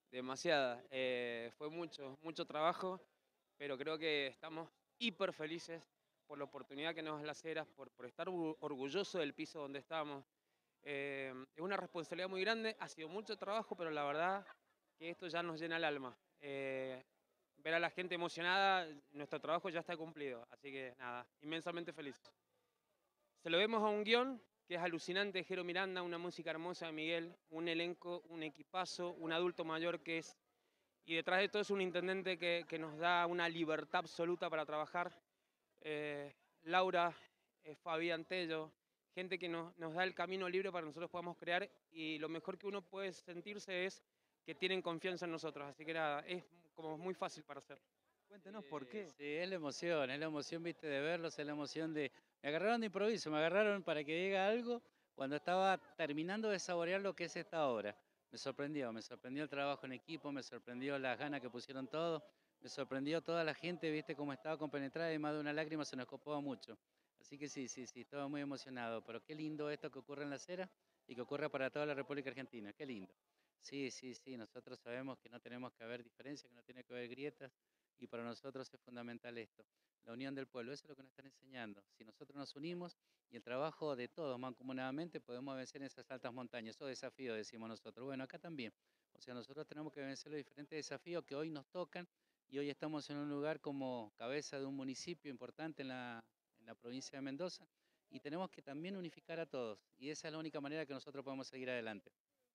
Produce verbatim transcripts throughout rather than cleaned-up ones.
Demasiada. Eh, fue mucho, mucho trabajo, pero creo que estamos hiper felices por la oportunidad que nos da las Heras, por, por estar orgu- orgulloso del piso donde estamos. Eh, es una responsabilidad muy grande, ha sido mucho trabajo, pero la verdad que esto ya nos llena el alma. Eh, ver a la gente emocionada, nuestro trabajo ya está cumplido, así que nada, inmensamente feliz. Se lo vemos a un guión que es alucinante, Jero Miranda, una música hermosa de Miguel, un elenco, un equipazo, un adulto mayor que es, y detrás de todo es un intendente que, que nos da una libertad absoluta para trabajar. Eh, Laura, eh, Fabián Tello, gente que nos, nos da el camino libre para que nosotros podamos crear, y lo mejor que uno puede sentirse es que tienen confianza en nosotros, así que nada, es como muy fácil para hacer. Cuéntenos por Sí, qué. sí, es la emoción, es la emoción, viste, de verlos, es la emoción de... Me agarraron de improviso, me agarraron para que diga algo cuando estaba terminando de saborear lo que es esta obra. Me sorprendió, me sorprendió el trabajo en equipo, me sorprendió las ganas que pusieron todos, me sorprendió toda la gente, viste, cómo estaba compenetrada y más de una lágrima se nos copaba mucho. Así que sí, sí, sí, estaba muy emocionado, pero qué lindo esto que ocurre en la acera y que ocurra para toda la República Argentina, qué lindo. Sí, sí, sí, nosotros sabemos que no tenemos que haber diferencias, que no tiene que haber grietas, y para nosotros es fundamental esto, la unión del pueblo. Eso es lo que nos están enseñando. Si nosotros nos unimos y el trabajo de todos mancomunadamente, podemos vencer esas altas montañas, esos desafíos, decimos nosotros. Bueno, acá también. O sea, nosotros tenemos que vencer los diferentes desafíos que hoy nos tocan, y hoy estamos en un lugar como cabeza de un municipio importante en la, en la provincia de Mendoza, y tenemos que también unificar a todos. Y esa es la única manera que nosotros podemos seguir adelante.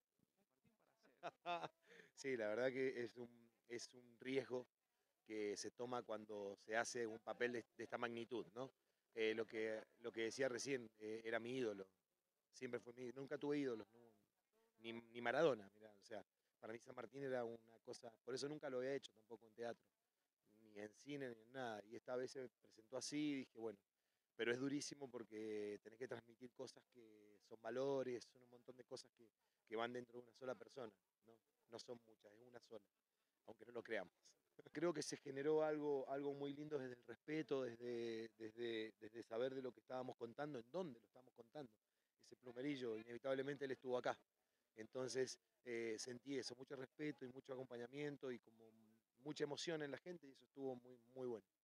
Sí, la verdad que es un, es un riesgo que se toma cuando se hace un papel de, de esta magnitud, ¿no? Eh, lo, que, lo que decía recién, eh, era mi ídolo, siempre fue mi ídolo, nunca tuve ídolos, no, ni, ni Maradona, mirá, o sea, para mí San Martín era una cosa, por eso nunca lo había hecho tampoco en teatro, ni en cine, ni en nada, y esta vez se presentó así y dije, bueno, pero es durísimo porque tenés que transmitir cosas que son valores, son un montón de cosas que, que van dentro de una sola persona, ¿no? No son muchas, es una sola, aunque no lo creamos. Creo que se generó algo, algo muy lindo desde el respeto, desde, desde, desde saber de lo que estábamos contando, en dónde lo estábamos contando. Ese plumerillo, inevitablemente él estuvo acá. Entonces eh, sentí eso, mucho respeto y mucho acompañamiento y como mucha emoción en la gente, y eso estuvo muy, muy bueno.